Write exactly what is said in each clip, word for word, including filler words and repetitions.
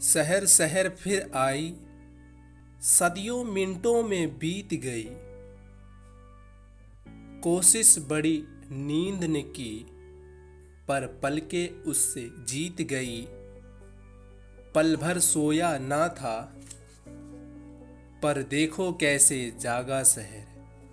शहर शहर फिर आई, सदियों मिनटों में बीत गई। कोशिश बड़ी नींद ने की, पर पलके उससे जीत गई। पल भर सोया ना था, पर देखो कैसे जागा शहर।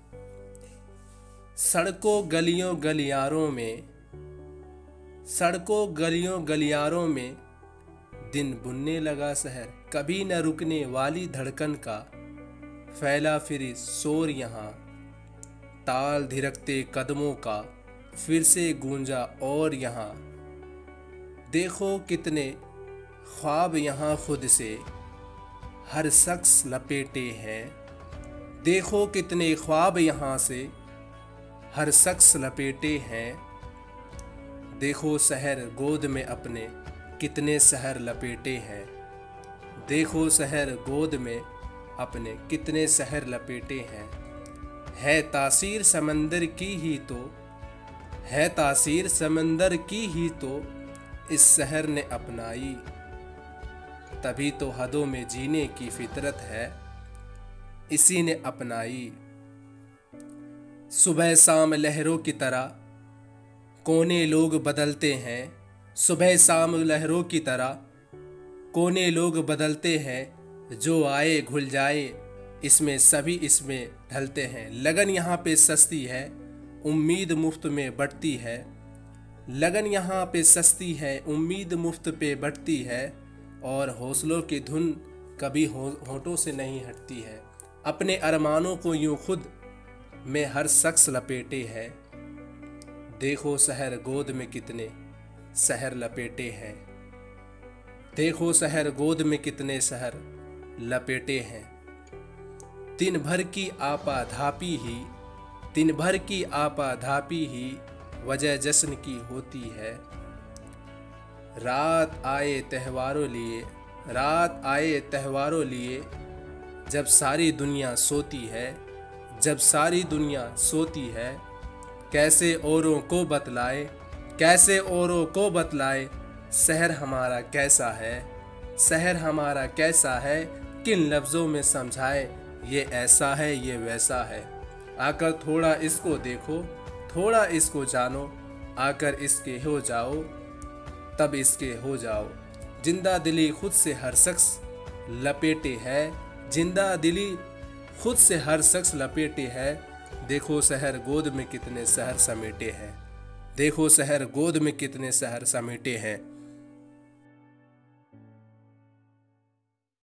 सड़कों गलियों गलियारों में सड़कों गलियों गलियारों में दिन बुनने लगा शहर। कभी न रुकने वाली धड़कन का फैला फिर शोर यहाँ। ताल धिरकते कदमों का फिर से गूंजा और यहाँ। देखो कितने ख्वाब यहाँ खुद से हर शख्स लपेटे हैं। देखो कितने ख्वाब यहाँ से हर शख्स लपेटे हैं। देखो शहर गोद में अपने कितने शहर लपेटे हैं। देखो शहर गोद में अपने कितने शहर लपेटे हैं। है तासीर समंदर की ही तो है तासीर समंदर की ही तो इस शहर ने अपनाई। तभी तो हदों में जीने की फितरत है इसी ने अपनाई। सुबह शाम लहरों की तरह कोने लोग बदलते हैं। सुबह शाम लहरों की तरह कोने लोग बदलते हैं। जो आए घुल जाए इसमें सभी इसमें ढलते हैं। लगन यहाँ पे सस्ती है, उम्मीद मुफ्त में बढ़ती है। लगन यहाँ पे सस्ती है, उम्मीद मुफ्त पे बढ़ती है। और हौसलों की धुन कभी होठों से नहीं हटती है। अपने अरमानों को यूं खुद में हर शख्स लपेटे है। देखो शहर गोद में कितने शहर लपेटे हैं। देखो शहर गोद में कितने शहर लपेटे हैं। दिन भर की आपाधापी ही दिन भर की आपाधापी ही वजह जश्न की होती है। रात आए त्योहारों लिए रात आए त्योहारों लिए जब सारी दुनिया सोती है जब सारी दुनिया सोती है। कैसे औरों को बतलाए कैसे औरों को बतलाए शहर हमारा कैसा है। शहर हमारा कैसा है किन लफ्ज़ों में समझाए। ये ऐसा है ये वैसा है। आकर थोड़ा इसको देखो थोड़ा इसको जानो। आकर इसके हो जाओ तब इसके हो जाओ। जिंदा दिली खुद से हर शख्स लपेटे है। जिंदा दिली खुद से हर शख्स लपेटे है। देखो शहर गोद में कितने शहर समेटे हैं। देखो शहर गोद में कितने शहर समेटे हैं।